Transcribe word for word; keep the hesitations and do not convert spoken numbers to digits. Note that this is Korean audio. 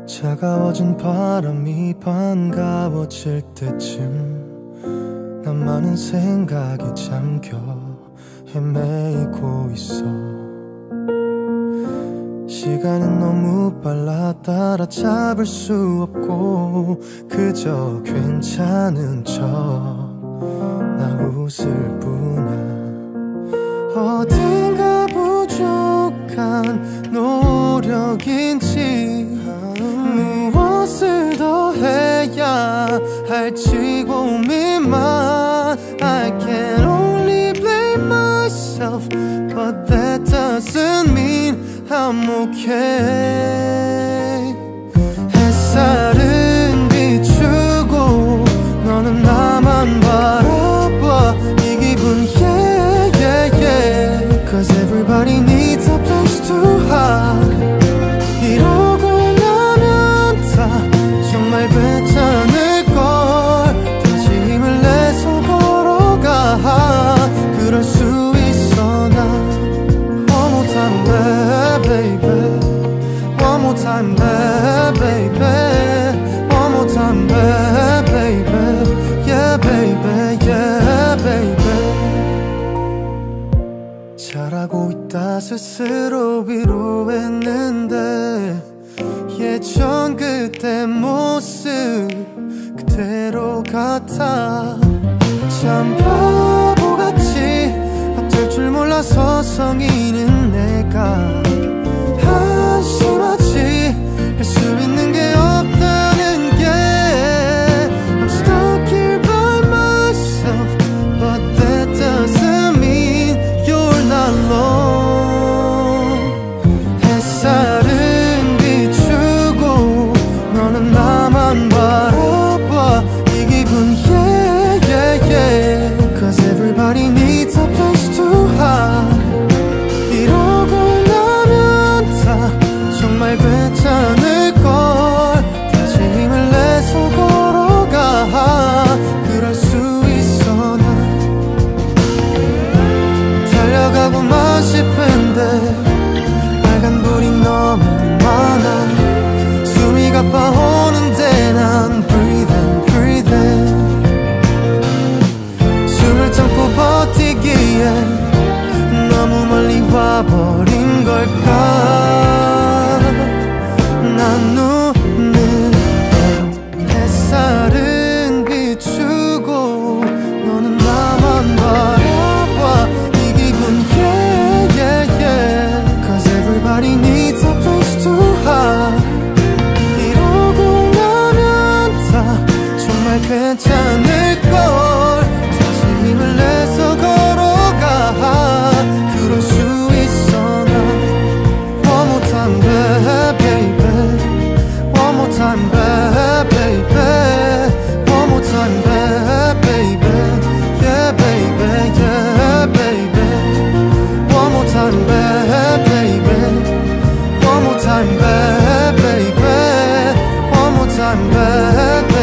차가워진 바람이 반가워질 때쯤 난 많은 생각에 잠겨 헤매이고 있어. 시간은 너무 빨라 따라잡을 수 없고 그저 괜찮은 척 나 웃을 뿐이야. 어딘가 부족한 노력인지 무엇을 더 해야 할지 고민만. I can only blame myself, but that doesn't mean I'm okay. 햇살은 비추고 너는 나만 바라봐 이 기분 yeah yeah yeah. Cause everybody needs a place to hide. 이러고 나면 다 정말 괜찮을걸. 다시 힘을 내서 걸어가. 그럴 수 있어 난. One more time baby, one more time baby, one more time baby, yeah baby, yeah baby. 잘하고 있다 스스로 위로했는데 예전 그때 모습 그대로 같아. 참 바보같이 어쩔 줄 몰라서 성인은 내가 한심하지. 할 수 있는 게 없다는 게 I'm stuck here by myself, but that doesn't mean you're not alone. 햇살은 비추고 너는 나만 바라봐 이 기분 yeah yeah yeah. Cause everybody needs a place to hide. 이러고 나면 다 정말 괜찮을걸. 다시 힘을 내서 걸어가. 그럴 수 있어 난. 달려가고만 싶은데 빨간불이 너무 많아. 숨이 가빠오는데 난 breathing breathing. 숨을 참고 버티기에 너무 멀리 와버린 걸까. 난 눈은 햇살은 비추고 너는 나만 바라봐 이 기분 yeah yeah yeah. Cause everybody needs a place to hide. 이러고 나면 다 정말 괜찮을걸. 다시 힘을 내서 걸어가. 그럴 수 있어 난. One more time baby, one more time baby, one more time baby, yeah baby, yeah baby. One more time baby, one more time baby, one more time baby.